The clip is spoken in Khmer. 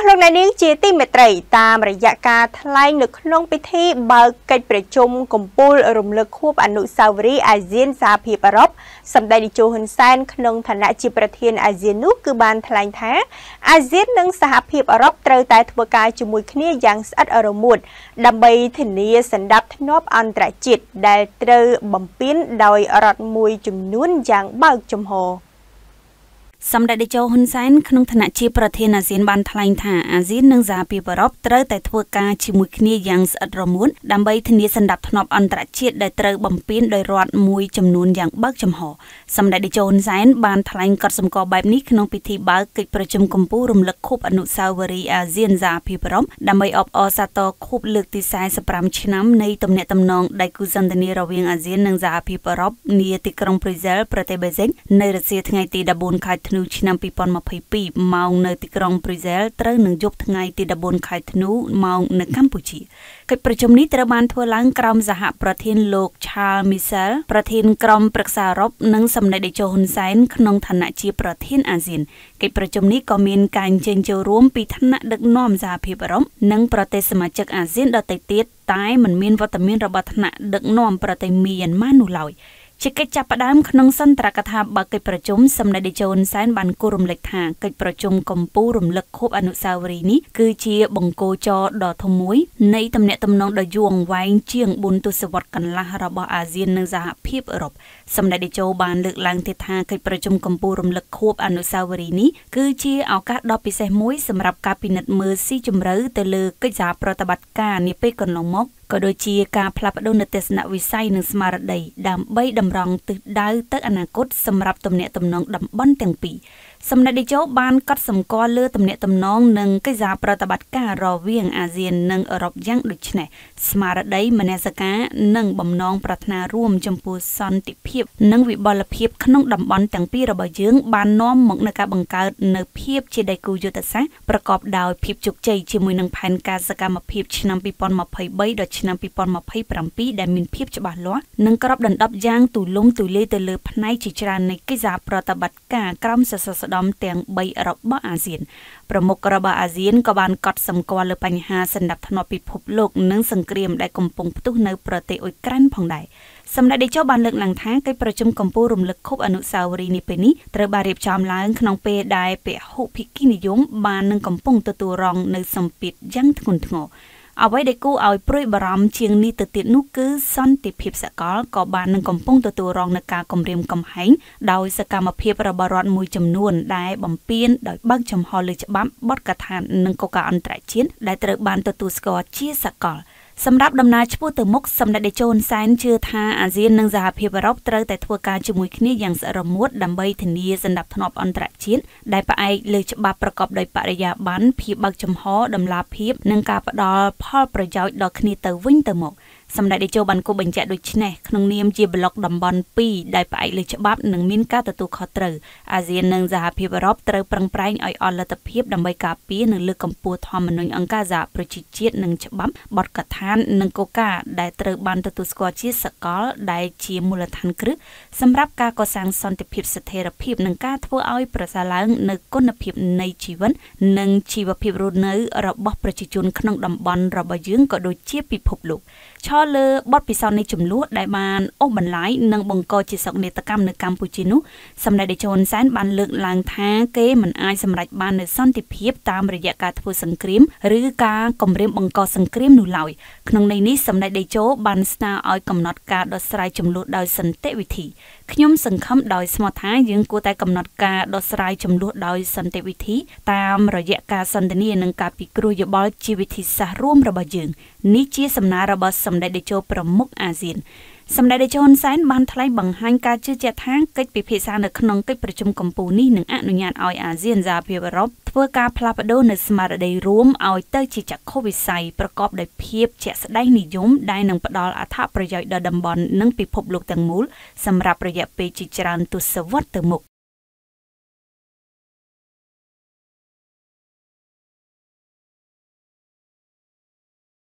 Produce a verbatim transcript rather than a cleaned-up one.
ស់លោកអ្នកនាងជាទីមេត្រីតាមរយៈការថ្លែងនៅក្នុងពិធីបើកកិច្ចប្រជុំកំពូលរំលឹកខួបអនុស្សាវរីយ៍អាស៊ានសហភាពអឺរ៉ុបសម្ដេចនាយកហ៊ុនសែនក្នុងឋានៈជាប្រធានអាស៊ាននោះគឺបានថ្លែងថាអាស៊ាននិងសហភាពអឺរ៉ុបត្រូវតែធ្វើការជាមួយគ្នាយ៉ាងស្អិតរមួតដើម្បីធានាសណ្ដាប់ធ្នាប់អន្តរជាតិដែលត្រូវបំពេញដោយរដ្ឋមួយចំនួនយ៉ាងបើកចំហសម្ដេចតេជោហ៊ុនសែនក្នុងឋានៈជាប្រធានអាស៊ានបានថ្លែងថាអាស៊ាននិងសហភាពអឺរ៉ុបត្រូវតែធ្វើការជាមួយគ្នាយ៉ាងស្អិតរមួតដើម្បីធានាសណ្ដាប់ធ្នាប់អន្តរជាតិដែលត្រូវបំពេញដោយរដ្ឋមួយចំនួនយ៉ាងបើកចំហសម្ដេចតេជោហ៊ុនសែនបានថ្លែងកត់សម្គាល់បែបនេះក្នុងពិធីបើកកិច្ចប្រជុំកំពូលរំលឹកខួបអនុស្សាវរីយ៍អាស៊ានសហភាពអឺរ៉ុបដើម្បីអបអរសាទរខួបលើកទីសែសិបប្រាំឆ្នាំនៃទំនាក់ទំនងដៃគូសន្ទនារវាងអាស៊ាននិងសហភាពអឺរ៉ុបនាទីក្រុងប្រ៊ុយសែលប្រទេសបេហ្សិកនៅរុស្ស៊ីថ្ងៃទីដប់បួនខែធ្នូឆ្នាំពីរពាន់ម្ភៃពីរម៉ោងនៅទីក្រុងប្រ៊ុយសែលត្រូវនឹងយប់ថ្ងៃទីដប់បួនខែធ្នូម៉ោងនៅកម្ពុជាកិច្ចប្រជុំនេះត្រូវបានធ្វើឡើងក្រោមសហប្រធានលោក Charles Michel ប្រធានក្រុមប្រឹក្សាអឺរ៉ុបនិងសម្ដេចតេជោហ៊ុនសែនក្នុងឋានៈជាប្រធានអាស៊ានកិច្ចប្រជុំនេះក៏មានការអញ្ជើញចូលរួមពីថ្នាក់ដឹកនាំសហភាពអឺរ៉ុបនិងប្រទេសសមាជិកអាស៊ានដទៃទៀតតែមិនមានវត្តមានរបស់ថ្នាក់ដឹកនាំប្រទេសមីយ៉ាន់ម៉ានោះឡើយជាកិច្ចចាប់ផ្ដើមក្នុងសន្ទរកថាបើកិច្ចប្រជុំសម្ដេចតេជោហ៊ុនសែនបានគូរំលឹកថាកិច្ចប្រជុំកំពូលរំលឹកខួបអនុស្សាវរីយ៍នេះគឺជាបង្គោលចរដ៏ធំមួយនៃទំនាក់ទំនងដ៏យូរអង្វែងជាងបួនទសវត្សរ៍កន្លះរបស់អាស៊ាននិងសហភាពអឺរ៉ុបសម្ដេចតេជោបានលើកឡើងទៀតថាកិច្ចប្រជុំកំពូលរំលឹកខួបអនុស្សាវរីយ៍នេះគឺជាឱកាសដ៏ពិសេសមួយសម្រាប់ការពិនិត្យមើលស៊ីជម្រៅទៅលើកិច្ចសហប្រតិបត្តិការនាពេលកន្លងមកក៏ដូចជាការផ្លាស់ប្តូរនៅទស្សនវិស័យនិងស្មារតីដើម្បីតម្រង់ទិសដៅទៅអនាគតសម្រាប់ទំនាក់ទំនងតំបន់ទាំងពីរសម្ដេចតេជោបានកត់សម្គាល់លើទំនាក់ទំនងនិងកិច្ចសហប្រតិបត្តិការរវាងអាស៊ាននិងអឺរ៉ុបយ៉ាងដូចនេះស្មារតីមនសិការនិងបំណងប្រាថ្នារួមចំពោះសន្តិភាពនិងវិបលភាពក្នុងតំបន់ទាំងពីររបស់យើងបាននាំមកនូវការបង្កើតនូវភាពជាដៃគូយុទ្ធសាស្ត្រប្រកបដោយភាពជោគជ័យជាមួយនឹងផែនការសកម្មភាពឆ្នាំពីរពាន់ម្ភៃបីដល់ឆ្នាំពីរពាន់ម្ភៃប្រាំពីរដែលមានភាពច្បាស់លាស់និងក្របដណ្ដប់យ៉ាងទូលំទូលាយទៅលើផ្នែកជាច្រើននៃកិច្ចសហប្រតិបត្តិការក្រមសសរស្តម្ភទាំងបីរបស់អាស៊ានប្រមុខរបស់អាស៊ានក៏បានកត់សម្គាល់លើបញ្ហាសណ្ដាប់ធ្នាប់ពិភពលោកនិងសង្គ្រាមដែលកំពុងផ្ទុះនៅប្រទេសអ៊ុយក្រែនផងដែរសម្ដេចតេជោបានលើកឡើងថាកិច្ចប្រជុំកំពូលរំលឹកខួបអនុស្សាវរីយ៍នេះពេលនេះត្រូវបានរៀបចំឡើងក្នុងពេលដែលពហុភាគីនិយមបាននឹងកំពុងទទួលរងនៅសម្ពាធយ៉ាងធ្ងន់ធ្ងរអ្វីដែលគួរឲ្យព្រួយបារម្ភជាងនេះទៅទៀតនោះគឺសន្តិភាពសកលក៏បាននឹងកំពុងទទួលរងនឹងការគំរាមកំហែងដោយសកម្មភាពរបស់រដ្ឋមួយចំនួនដែលបំពានដោយបើកចំហលើច្បាប់បទកថានិងគោលការណ៍អន្តរជាតិដែលត្រូវបានទទួលស្គាល់ជាសកលសម្រាប់ដំណើរឆ្ពោះទៅមុខសម្ដេចតេជោហ៊ុនសែនជឿថាអាស៊ាននិងសហភាពអឺរ៉ុបត្រូវតែធ្វើការជាមួយគ្នាយ៉ាងស្អិតរមួតដើម្បីធានាសណ្ដាប់ធ្នាប់អន្តរជាតិដែលផ្អែកលើច្បាប់ប្រកបដោយបរិយាបន្នភាពបើកចំហតម្លាភាពនិងការផ្ដល់ផលប្រយោជន៍ដល់គ្នាទៅវិញទៅមកសម្ដេចតេជោបានគូបញ្ជាក់ដូចនេះក្នុងនាមជាប្លុកតំបន់ពីរដែលផ្អែកលើច្បាប់និងមានការទទួលខុសត្រូវអាស៊ាននិងសហភាពអឺរ៉ុបត្រូវប្រឹងប្រែងឲ្យអស់លទ្ធភាពដើម្បីការពារនិងលើកកម្ពស់ធម្មនុញ្ញអង្គការសហប្រជាជាតិនិងច្បាប់បទកថានិងគោលការណ៍ដែលត្រូវបានទទួលស្គាល់ជាសកលដែលជាមូលដ្ឋានគ្រឹះសម្រាប់ការកសាងសន្តិភាពស្ថិរភាពនិងការធ្វើឲ្យប្រសើរឡើងនូវគុណភាពនៃជីវិតនិងជីវភាពរស់នៅរបស់ប្រជាជនក្នុងតំបន់របស់យើងក៏ដូចជាពិភពលោកឈរលើបទពិសោធន៍នៃចំនួនដែលបានអូសបន្លាយនិងបង្កជាសោកនាដកម្មនៅកម្ពុជានោះសម្ដេចតេជោហ៊ុនសែនបានលើកឡើងថាគេមិនអាចសម្រេចបាននូវសន្តិភាពតាមរយៈការធ្វើសង្គ្រាមឬការគំរាមបង្កសង្គ្រាមនោះឡើយក្នុងន័យនេះសម្ដេចតេជោបានស្នើឲ្យកំណត់ការដោះស្រាយចំនួនដោយសន្តិវិធីខ្ញុំសង្ឃឹមដោយស្មោះថាយើងគួរតែកំណត់ការដោះស្រាយចំនួនដោយសន្តិវិធីតាមរយៈការសន្ទនានិងការពិគ្រោះយោបល់ជាវិធីសាស្ត្ររួមរបស់យើងនេះជាសំណើរបស់សម្ដេចតេជោប្រមុខអាស៊ានសម្ដេចតេជោហ៊ុនសែនបានថ្លែងបង្ហាញការជឿជាក់ថាកិច្ចពិភាក្សានៅក្នុងកិច្ចប្រជុំកំពូលនេះនឹងអនុញ្ញាតឲ្យអាស៊ានសហភាពអឺរ៉ុបធ្វើការផ្លាស់ប្ដូរនៅស្មារតីរួមឲ្យទៅជាចក្ខុវិស័យប្រកបដោយភាពជាក់ស្ដែងនិយមដែលនឹងផ្ដល់អត្ថប្រយោជន៍ដល់តំបន់និងពិភពលោកទាំងមូលសម្រាប់រយៈពេលជាច្រើនទសវត្សរ៍ទៅមុខ